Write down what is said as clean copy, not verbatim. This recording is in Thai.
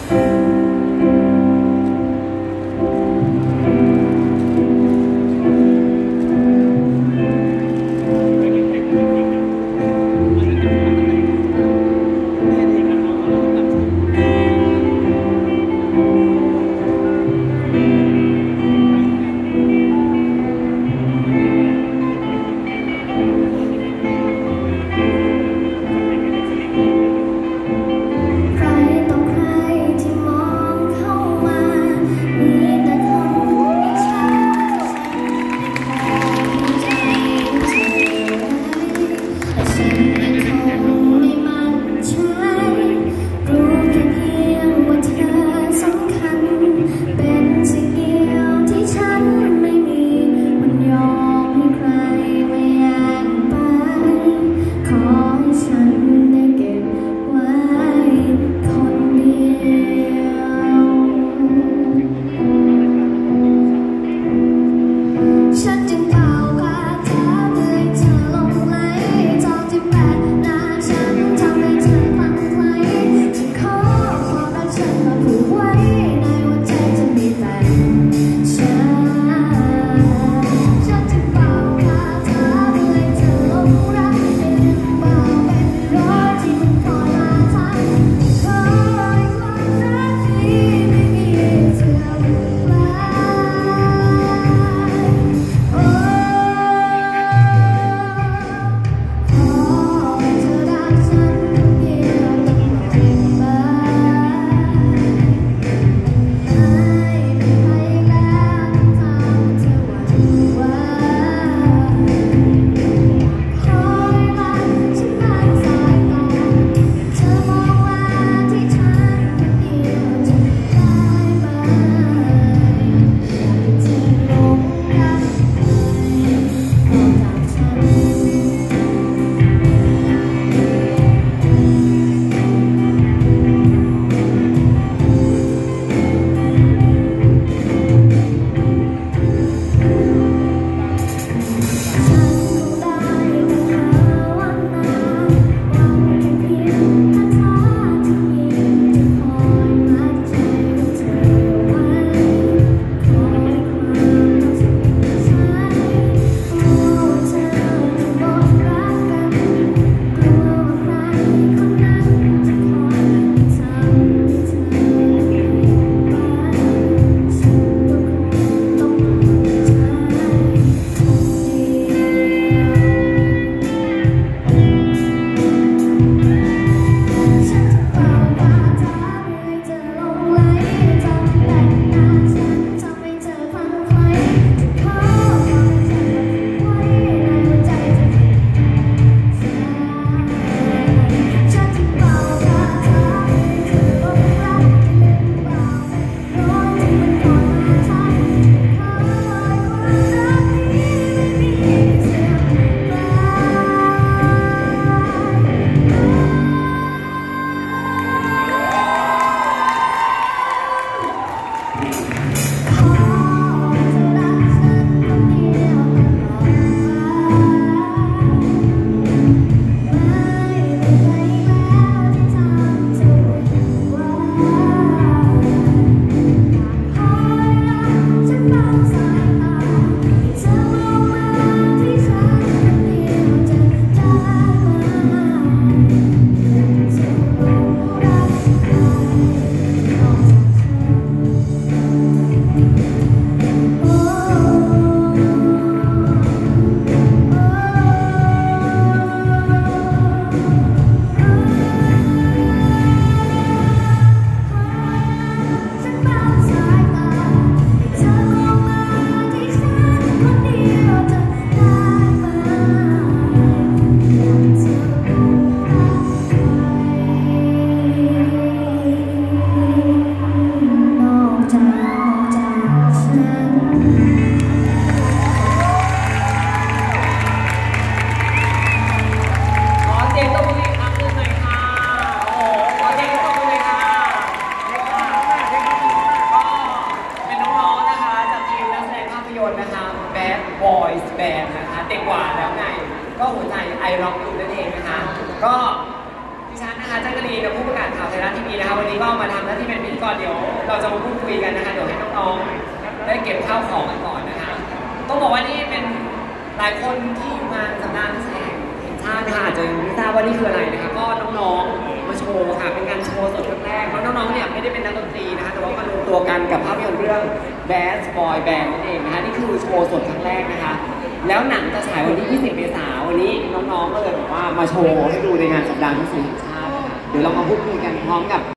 ใครต่อใครที่มองเป็นพิธีกรเดี๋ยวเราจะมาพูดคุยกันนะคะเดี๋ยวให้น้องๆได้เก็บข้าวของกันก่อนนะคะต้องบอกว่านี่เป็นหลายคนที่อยู่งานสัปดาห์นักแสดงแห่งชาติค่ะอาจจะไม่ทราบว่านี่คืออะไรนะคะก็น้องๆมาโชว์ค่ะเป็นการโชว์สดครั้งแรกเพราะน้องๆเนี่ยไม่ได้เป็นนักดนตรีนะคะแต่ว่ามารวมตัวกันกับภาพยนตร์เรื่อง Bad Boy Band นั่นเองนะคะนี่คือโชว์สดครั้งแรกนะคะแล้วหนังจะฉายวันที่20 เมษายนวันนี้น้องๆก็เลยบอกว่ามาโชว์ให้ดูในงานสัปดาห์นักแสดงแห่งชาตินะคะเดี๋ยวเรามาพูดคุยกันพร้อมกับ